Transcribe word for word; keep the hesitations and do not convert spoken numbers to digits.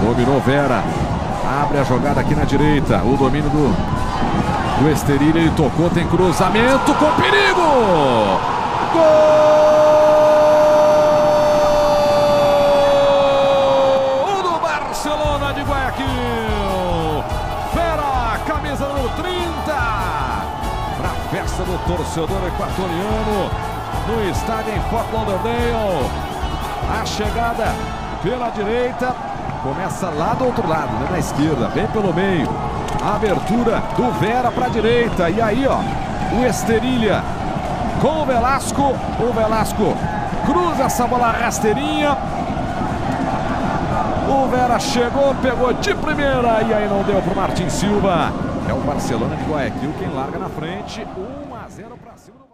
Dominou Vera. Abre a jogada aqui na direita. O domínio do, do Esterilha. Ele tocou, tem cruzamento com perigo! Gol do Barcelona de Guayaquil! Vera, camisa número trinta. Para a festa do torcedor equatoriano no estádio em Fort Lauderdale. A chegada pela direita. Começa lá do outro lado, né, na esquerda, bem pelo meio. A abertura do Vera para a direita. E aí, ó, o Esterilha com o Velasco. O Velasco cruza essa bola rasteirinha. O Vera chegou, pegou de primeira e aí não deu para o Martin Silva. É o Barcelona de Guayaquil quem larga na frente. um a zero para cima.